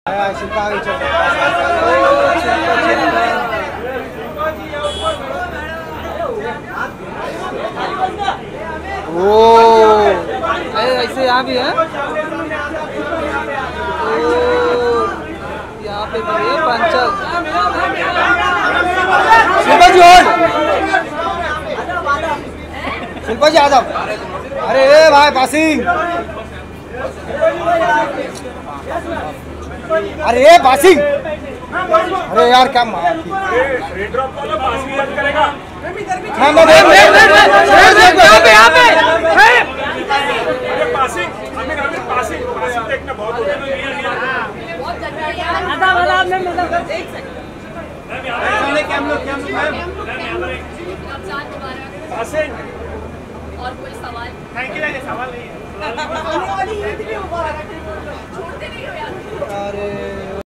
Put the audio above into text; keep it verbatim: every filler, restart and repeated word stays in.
ऐसे यहाँ भी है, यहाँ पे भी है पंचल। शिल्पा जी और शिल्पा जी आदम, अरे ए भाई पासिंग, अरे ए पासिंग, अरे यार क्या मार और कोई सवाल? थैंक यू, सवाल नहीं है। अरे